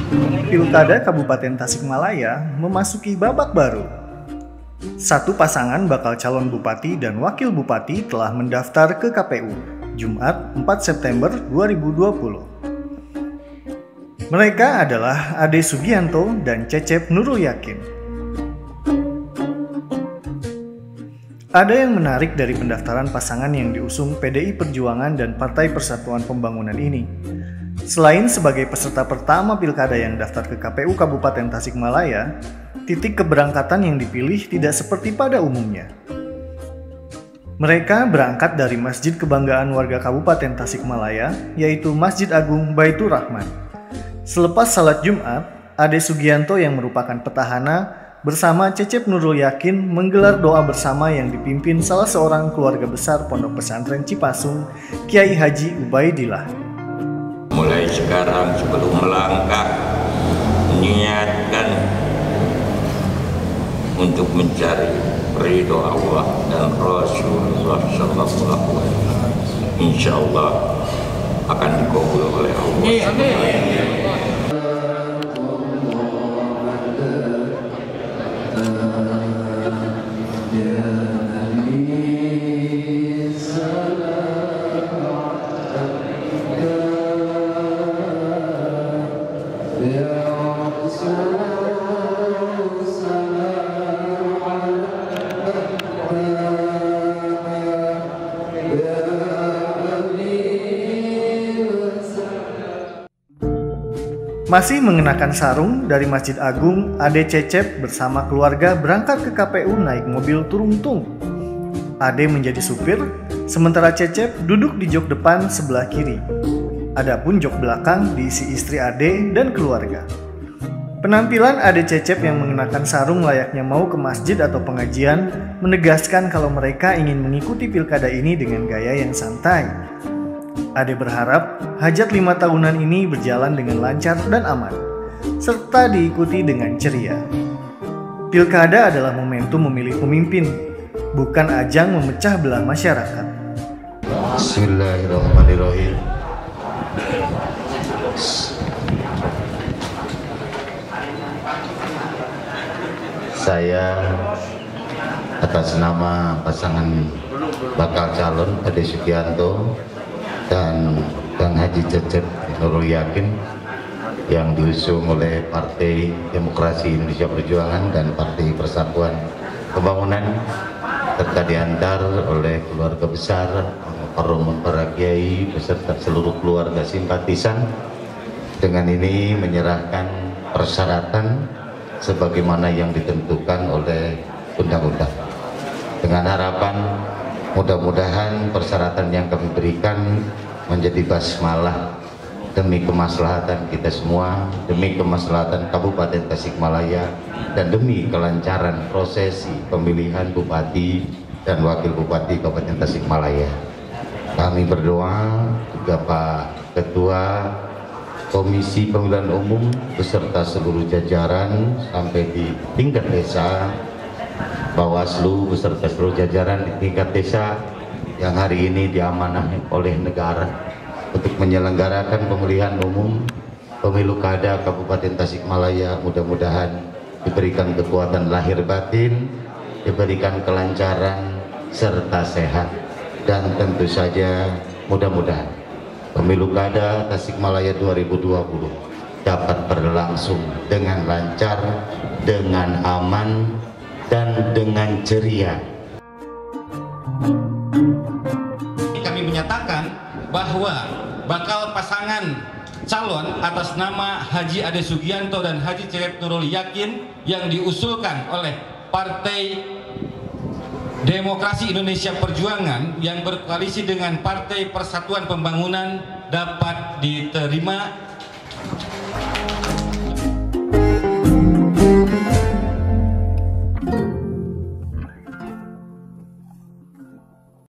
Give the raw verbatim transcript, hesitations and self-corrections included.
Pilkada Kabupaten Tasikmalaya memasuki babak baru. Satu pasangan bakal calon bupati dan wakil bupati telah mendaftar ke K P U Jumat empat September dua ribu dua puluh. Mereka adalah Ade Sugianto dan Cecep Nurul Yakin. Ada yang menarik dari pendaftaran pasangan yang diusung P D I Perjuangan dan Partai Persatuan Pembangunan ini. Selain sebagai peserta pertama pilkada yang daftar ke K P U Kabupaten Tasikmalaya, titik keberangkatan yang dipilih tidak seperti pada umumnya. Mereka berangkat dari Masjid Kebanggaan Warga Kabupaten Tasikmalaya, yaitu Masjid Agung Baitur Rahman. Selepas salat Jumat, Ade Sugianto yang merupakan petahana bersama Cecep Nurul Yakin menggelar doa bersama yang dipimpin salah seorang keluarga besar Pondok Pesantren Cipasung, Kiai Haji Ubaidillah. Mulai sekarang sebelum melangkah, niatkan untuk mencari ridho Allah dan Rasulullah Sallallahu Alaihi Wasallam. Insya Allah akan dikabul oleh Allah. Amin. Masih mengenakan sarung dari Masjid Agung, Ade Cecep bersama keluarga berangkat ke K P U naik mobil Turung-tung. Ade menjadi supir, sementara Cecep duduk di jok depan sebelah kiri. Adapun jok belakang diisi istri Ade dan keluarga. Penampilan Ade Cecep yang mengenakan sarung layaknya mau ke masjid atau pengajian menegaskan kalau mereka ingin mengikuti pilkada ini dengan gaya yang santai. Ade berharap hajat lima tahunan ini berjalan dengan lancar dan aman, serta diikuti dengan ceria. Pilkada adalah momentum memilih pemimpin, bukan ajang memecah belah masyarakat. Bismillahirrahmanirrahim. Saya atas nama pasangan bakal calon Ade Sugianto dan Kang Haji Cecep Nurul Yakin yang diusung oleh Partai Demokrasi Indonesia Perjuangan dan Partai Persatuan Pembangunan, serta diantar oleh keluarga besar, para kiai beserta seluruh keluarga simpatisan. Dengan ini menyerahkan persyaratan sebagaimana yang ditentukan oleh undang-undang, dengan harapan mudah-mudahan persyaratan yang kami berikan menjadi basmalah demi kemaslahatan kita semua, demi kemaslahatan Kabupaten Tasikmalaya, dan demi kelancaran prosesi pemilihan Bupati dan Wakil Bupati Kabupaten Tasikmalaya. Kami berdoa juga Pak Ketua Komisi Pemilihan Umum beserta seluruh jajaran sampai di tingkat desa, Bawaslu beserta seluruh jajaran di tingkat desa yang hari ini diamanahkan oleh negara untuk menyelenggarakan pemilihan umum pemilu kada Kabupaten Tasikmalaya. Mudah-mudahan diberikan kekuatan lahir batin, diberikan kelancaran serta sehat, dan tentu saja mudah-mudahan pemilu kada Tasikmalaya dua ribu dua puluh dapat berlangsung dengan lancar, dengan aman, dan dengan ceria. Kami menyatakan bahwa bakal pasangan calon atas nama Haji Ade Sugianto dan Haji Cecep Nurul Yakin yang diusulkan oleh Partai Demokrasi Indonesia Perjuangan yang berkoalisi dengan Partai Persatuan Pembangunan dapat diterima